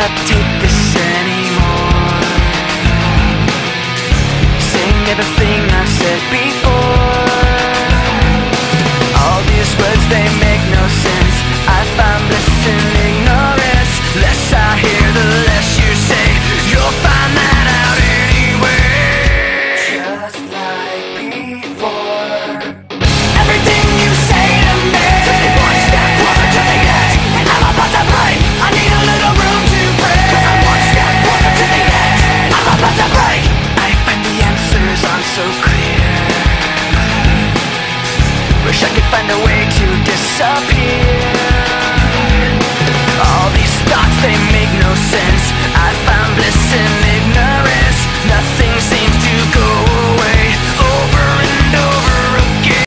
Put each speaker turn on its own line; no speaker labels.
cannot take this anymore. Saying everything I've said before. All these words, they make no sense. I find bliss in ignorance. Less I hear, the less you say. You'll find that out anyway. Just like before. Everything you say to me takes me one step closer to the edge, and I'm about to break. I need a little room to breathe, 'cause I'm one step closer to the edge. I'm about to break. I find the answers aren't so clear. Wish I could find a way to disappear.